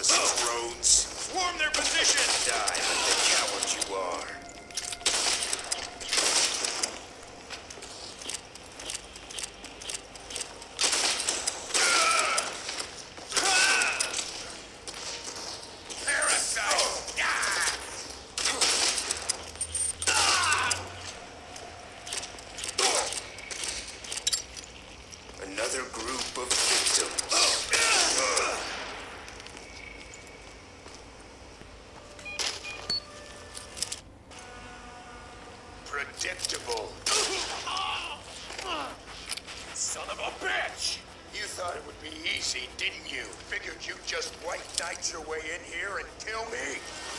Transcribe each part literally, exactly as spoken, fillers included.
useless drones. Form their position! Die like the coward you are. Another group of victims. Predictable. Son of a bitch! You thought it would be easy, didn't you? Figured you'd just white knight your way in here and kill me?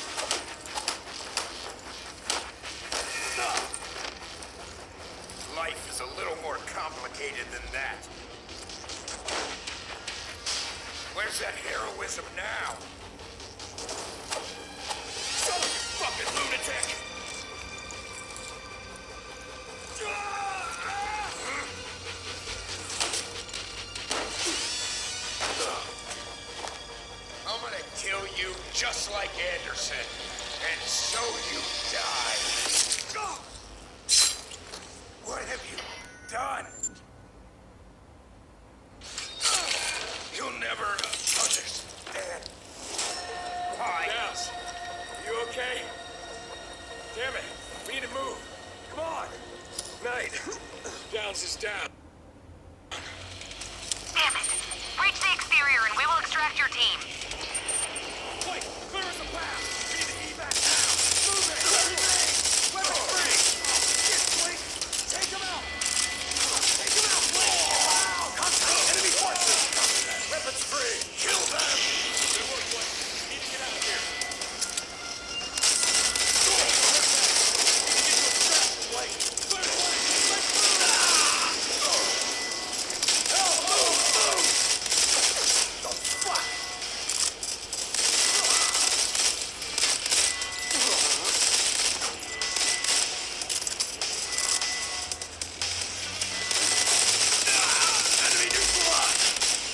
Life is a little more complicated than that. Where's that heroism now? Son of a fucking lunatic! I'm gonna kill you just like Anderson, and so you die. What have you done? You'll never understand. Why? Downs, are you okay? Damn it, we need to move. Come on. Knight, Downs is down. Damn it. Breach the exterior and we will extract your team. Wait, clear us a path. We need to evac now. Move it. Weapons free. Shit, Blake. Take him out. Take him out, Blake. Wow, contact enemy forces. Weapons free. Kill them. Good work, Blake. We need to get out of here. We need to get you extracted, Blake. Clear the way. Let's move. Hell, move, move. The fuck? Enemy neutralized!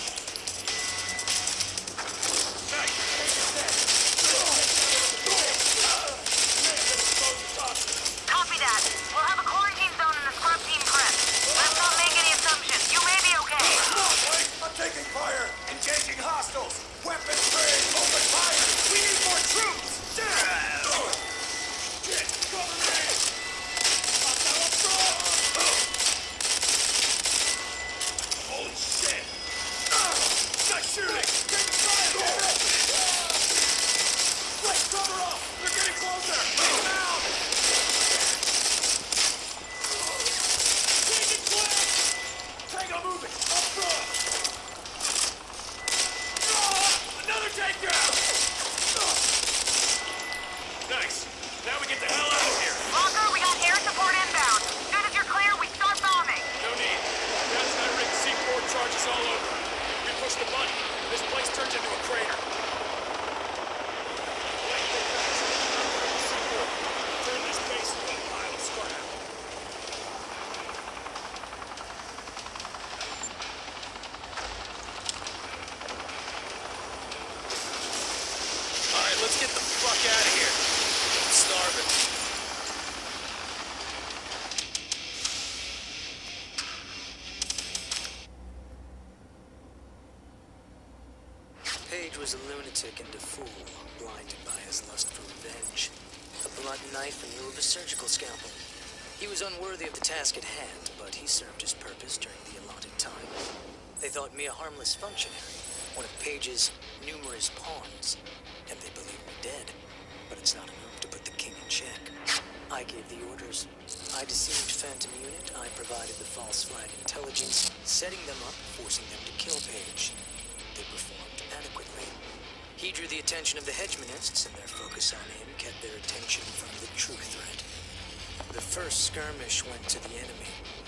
Nice! Take it dead! Copy that. We'll have a quarantine zone in the scrub team prep. Let's not make any assumptions. You may be okay. Wait, I'm taking fire! Engaging hostiles! Weapons free! Open fire! We need more troops! Shit! Cover me! Hostile up front! Holy shit! Nice shooting! Take fire! Wait, cover up! They're getting closer! Take them out! Take it quick! Tango moving! Up front! Another takedown! Nice! Now we get the hell out of here! Walker, we got air support inbound. Soon as you're clear, we start bombing. No need. That's that rig C four charges all over. We push the button. This place turns into a crater. Wait, go fast. C four. Turn this base into a pile of scrap. All right, let's get the fuck out of here. I'm starving. Page was a lunatic and a fool, blinded by his lust for revenge. A blunt knife in lieu of a surgical scalpel. He was unworthy of the task at hand, but he served his purpose during the allotted time. They thought me a harmless functionary, one of Page's numerous pawns, and they believed me dead. But it's not enough to put the king in check. I gave the orders. I deceived Phantom Unit, I provided the false flag intelligence, setting them up, forcing them to kill Page. They performed adequately. He drew the attention of the hegemonists, and their focus on him kept their attention from the true threat. The first skirmish went to the enemy.